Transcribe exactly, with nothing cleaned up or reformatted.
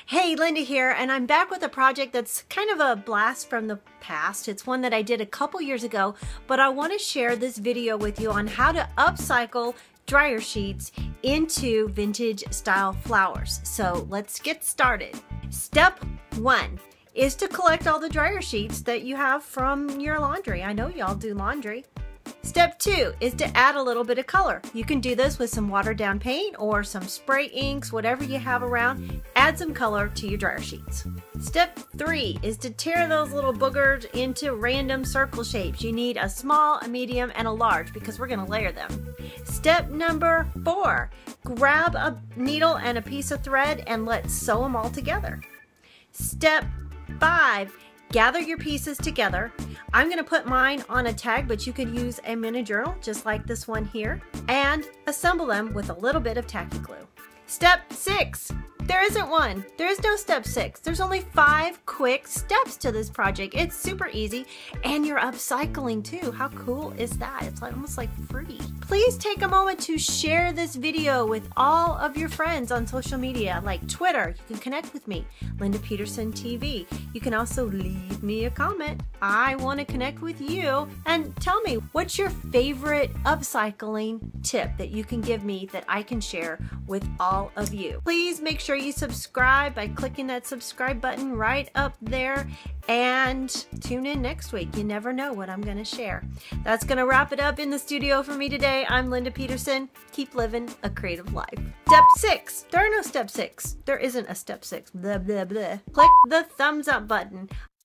Hey, Linda here, and I'm back with a project that's kind of a blast from the past. It's one that I did a couple years ago, but I want to share this video with you on how to upcycle dryer sheets into vintage style flowers. So let's get started. Step one is to collect all the dryer sheets that you have from your laundry. I know y'all do laundry. Step two is to add a little bit of color. You can do this with some watered down paint or some spray inks, whatever you have around. Add some color to your dryer sheets. Step three is to tear those little boogers into random circle shapes. You need a small, a medium, and a large because we're gonna layer them. Step number four, grab a needle and a piece of thread and let's sew them all together. Step five, gather your pieces together. I'm going to put mine on a tag, but you could use a mini journal just like this one here, and assemble them with a little bit of tacky glue. Step six. There isn't one. There is no step six. There's only five quick steps to this project. It's super easy, and you're upcycling too. How cool is that? It's like almost like free. Please take a moment to share this video with all of your friends on social media like Twitter. You can connect with me, Linda Peterson T V. You can also leave me a comment. I want to connect with you, and tell me what's your favorite upcycling tip that you can give me that I can share with all of you. Please make sure you subscribe by clicking that subscribe button right up there, and tune in next week. You never know what I'm going to share. That's going to wrap it up in the studio for me today. I'm Linda Peterson. Keep living a creative life. Step six. There are no step six. There isn't a step six. Blah, blah, blah. Click the thumbs up button.